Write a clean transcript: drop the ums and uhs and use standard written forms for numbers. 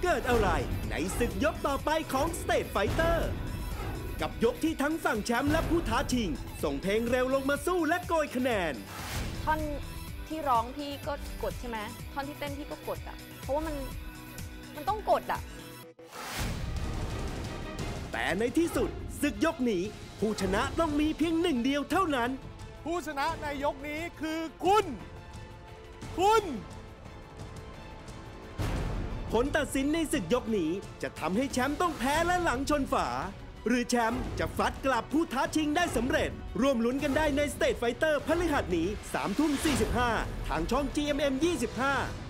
กิดอะไรในศึกยกต่อไปของ State Fighter กับยกที่ทั้งฝั่งแชมป์และผู้ท้าชิงส่งเพลงเร็วลงมาสู้และโกยคะแนนท่อนที่ร้องพี่ก็กดใช่ไหมท่อนที่เต้นพี่ก็กดอ่ะเพราะว่ามันต้องกดอ่ะแต่ในที่สุดศึกยกนี้ผู้ชนะต้องมีเพียงหนึ่งเดียวเท่านั้นผู้ชนะในยกนี้คือคุณผลตัดสินในศึกยกนี้จะทำให้แชมป์ต้องแพ้และหลังชนฝาหรือแชมป์จะฟัดกลับผู้ท้าชิงได้สำเร็จร่วมลุ้นกันได้ใน State Fighter พฤหัสนี้ 21:45 ทางช่อง GMM 25